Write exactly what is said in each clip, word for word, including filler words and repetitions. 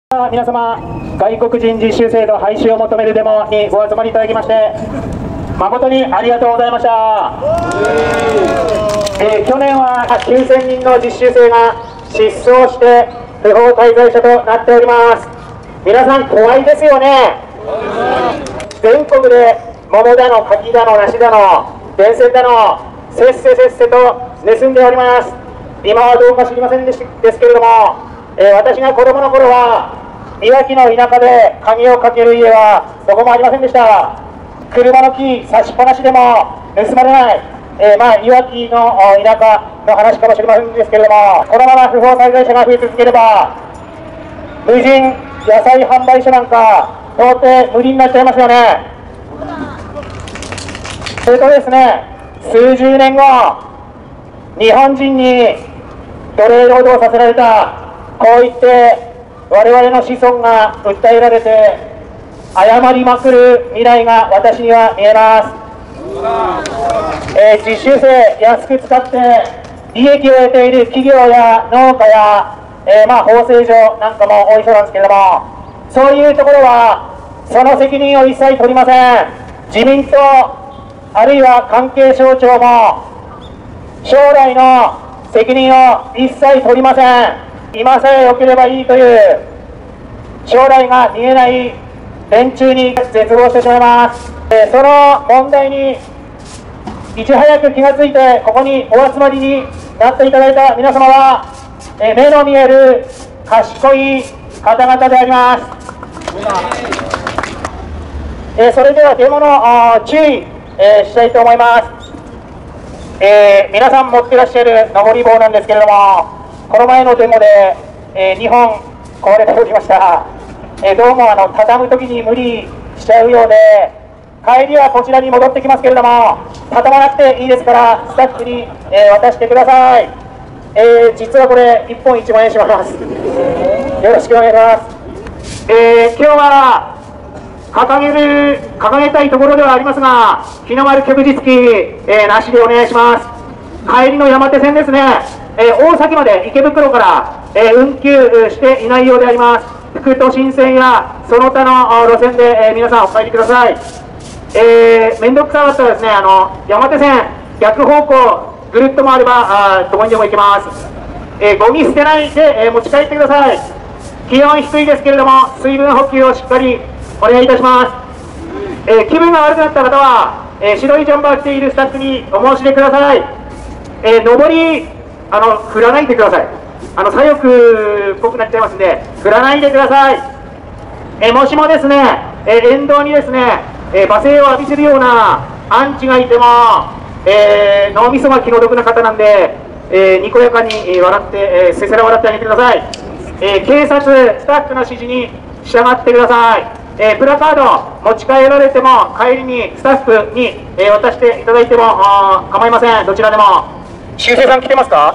皆様、外国人実習制度廃止を求めるデモにご集まりいただきまして誠にありがとうございました。えー、去年はきゅうせんにんの実習生が失踪して不法滞在者となっております。皆さん怖いですよね。全国で桃だの柿だの梨だの電線だのせっせせっせと盗んでおります。今はどうか知りませんでしですけれども、えー、私が子供の頃はいわきの田舎で鍵をかける家はどこもありませんでした。車の木差しっぱなしでも盗まれない、えー、まあいわきの田舎の話かもしれませんですけれども、このまま不法滞在者が増え続ければ無人野菜販売所なんか到底無理になっちゃいますよね。それとですね、数十年後日本人に奴隷労働させられた、こう言って我々の子孫が訴えられて謝りまくる未来が私には見えます。えー、実習生安く使って利益を得ている企業や農家や、えー、まあ法制所なんかも多いそうなんですけれども、そういうところはその責任を一切取りません。自民党あるいは関係省庁も将来の責任を一切取りません。今さえ良ければいいという将来が見えない連中に絶望してしまいます。えー、その問題にいち早く気がついてここにお集まりになっていただいた皆様は、えー、目の見える賢い方々であります。えー、それではデモの注意、えー、したいと思います。えー、皆さん持ってらっしゃる上り棒なんですけれども、この前のデモで、えー、にほん壊れておりました。えー、どうもあの畳む時に無理しちゃうようで、帰りはこちらに戻ってきますけれども、畳まなくていいですからスタッフに、えー、渡してください。えー、実はこれいっぽんいちまんえんします。よろしくお願いします。えー、今日は掲げる掲げたいところではありますが、日の丸旭日旗、えー、なしでお願いします。帰りの山手線ですね、えー、大崎まで池袋から、えー、運休していないようであります。副都心線やその他の路線で、えー、皆さんお帰りください。えー、面倒くさかったらですね、あの山手線逆方向ぐるっと回ればあどこにでも行けます。えー、ゴミ捨てないで、えー、持ち帰ってください。気温低いですけれども水分補給をしっかりお願いいたします。えー、気分が悪くなった方は、えー、白いジャンバー着ているスタッフにお申し出ください。えー、上りあの振らないでください。あの左翼っぽくなっちゃいますんで振らないでください。えー、もしもですね、えー、沿道にですね、えー、罵声を浴びせるようなアンチがいても、えー、脳みそが気の毒な方なんで、えー、にこやかに笑って、えー、せせら笑ってあげてください。えー、警察スタッフの指示に従ってください。えー、プラカード持ち帰られても帰りにスタッフに、えー、渡していただいても構いません。どちらでも。修正さん来てますか？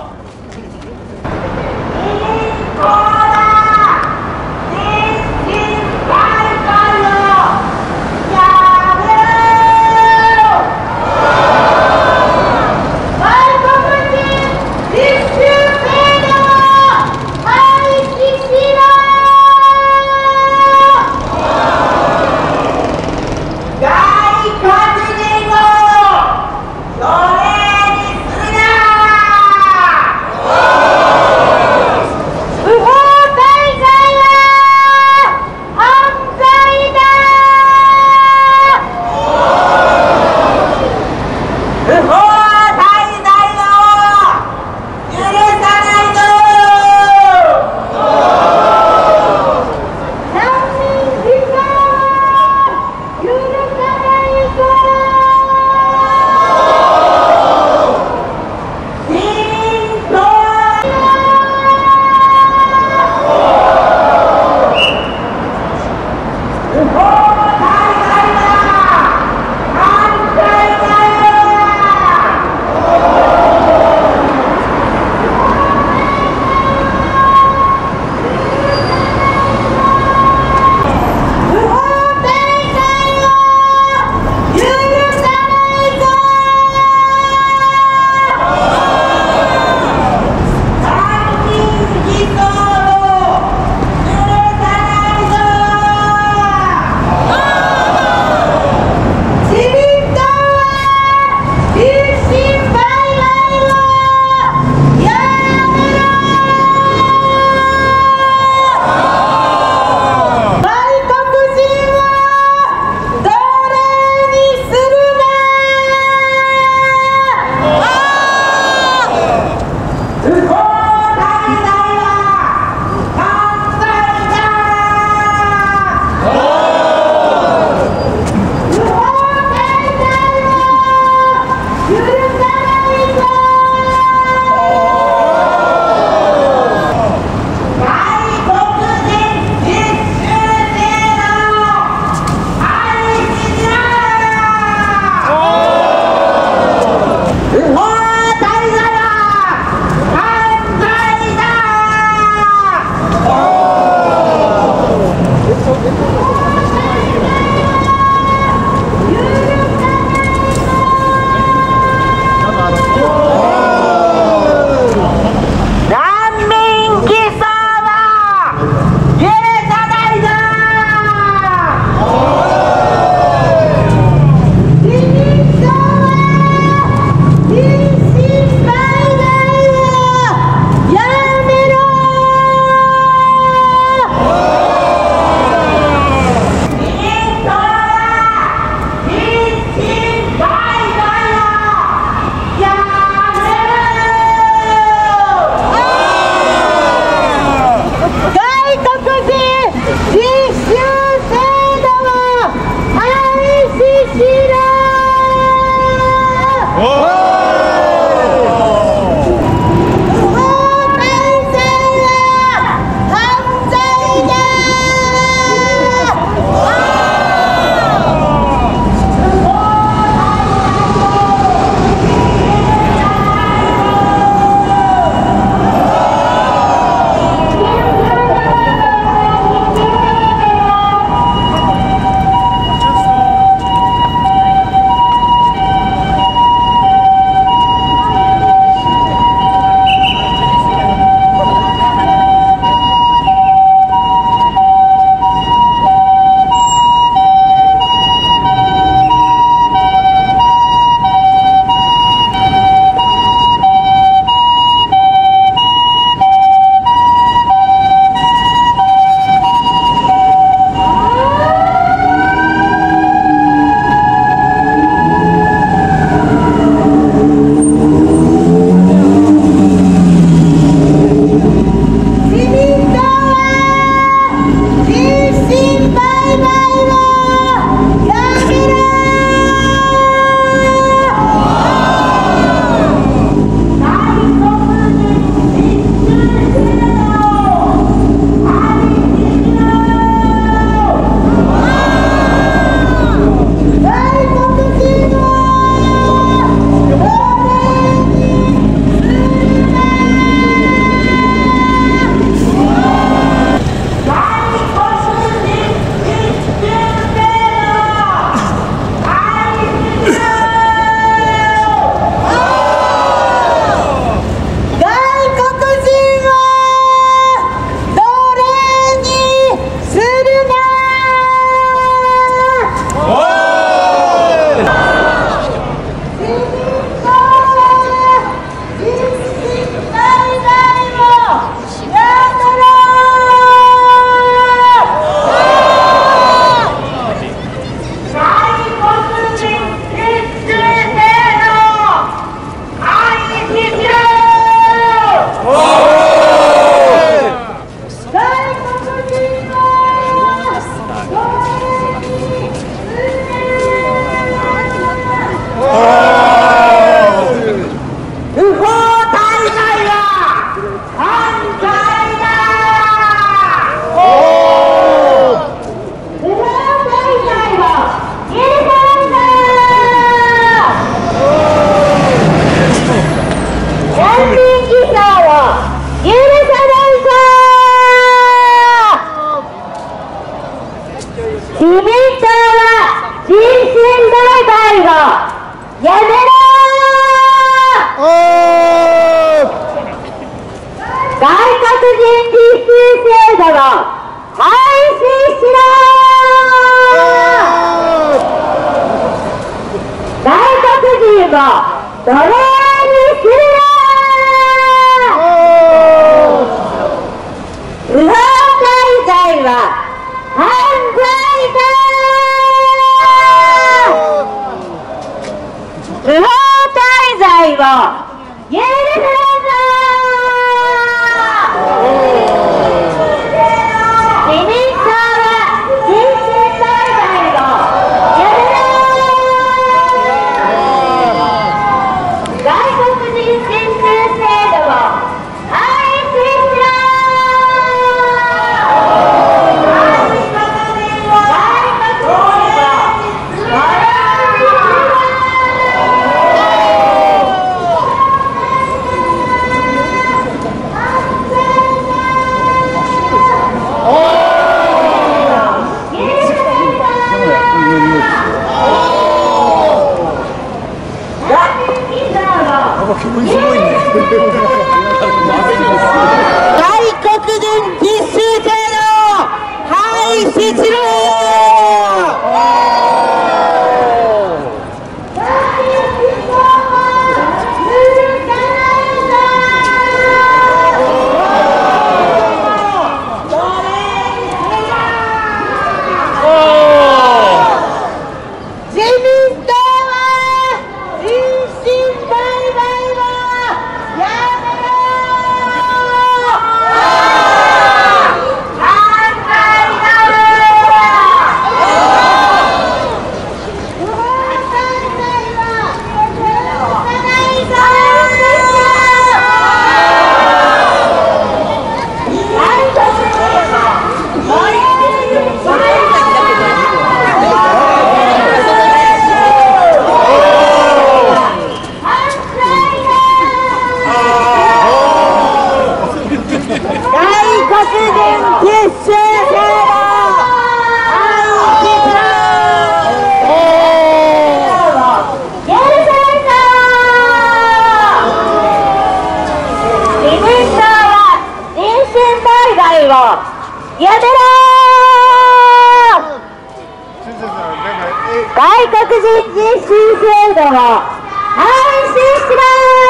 外国人実習制度を廃止しろ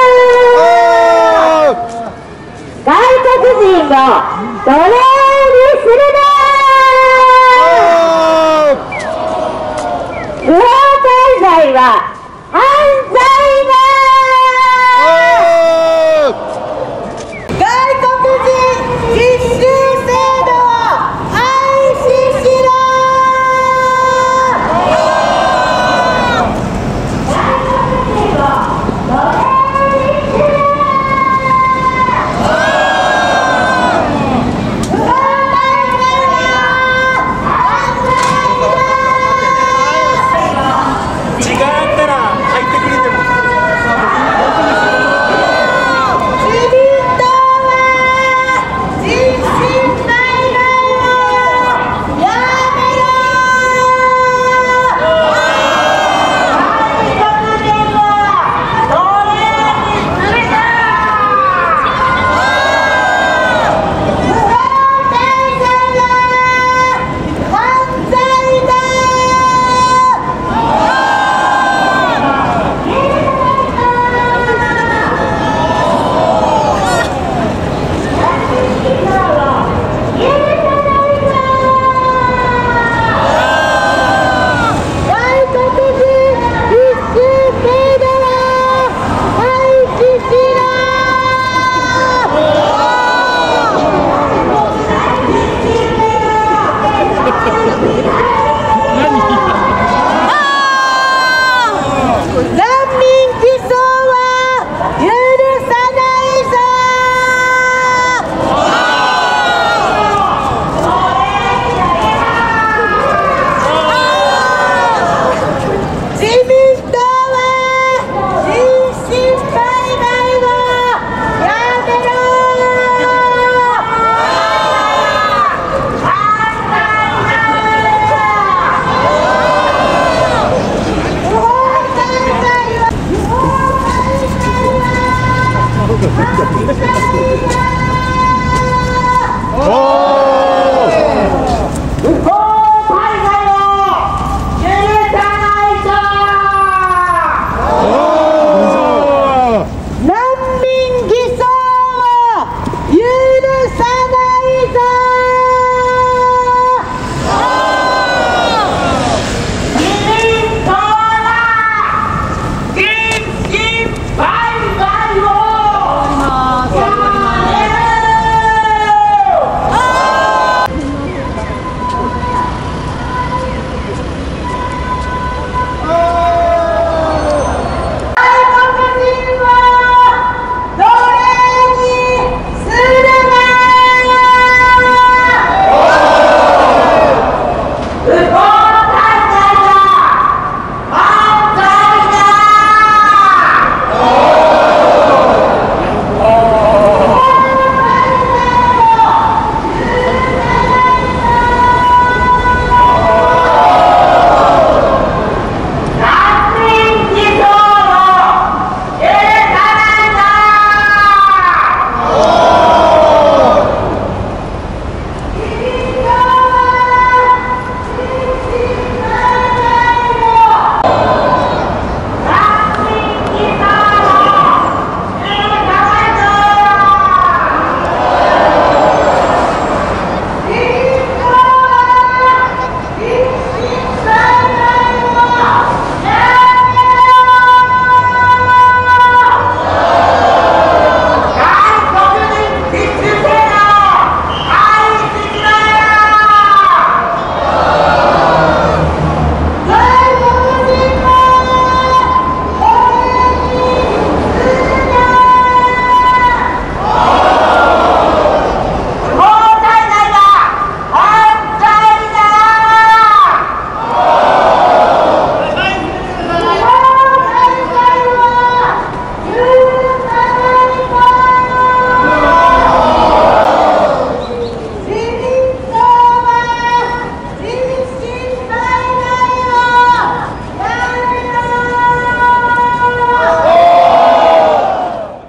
ー。外国人を奴隷にするなー。不法滞在は犯罪だー。外国人実習制度を廃止しろ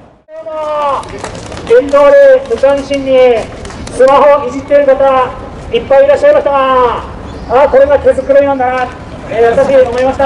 電動で無関心にスマホをいじっている方いいっぱいいらっしゃいましたが、あ、これが手作りなんだな、えー、私思いました。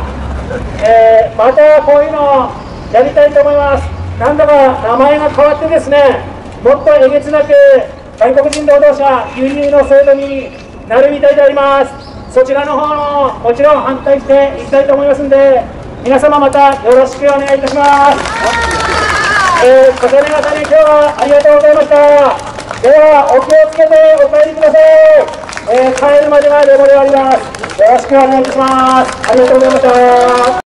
えー、またこういうのをやりたいと思います。なんだか名前が変わってですね、もっとえげつなく外国人労働者輸入の制度になるみたいであります。そちらの方ももちろん反対していきたいと思いますので、皆様またよろしくお願いいたします。えー、重ね重ね今日はありがとうございました。ではお気をつけてお帰りください。えー、帰るまではレモであります。よろしくお願いいたします。ありがとうございました。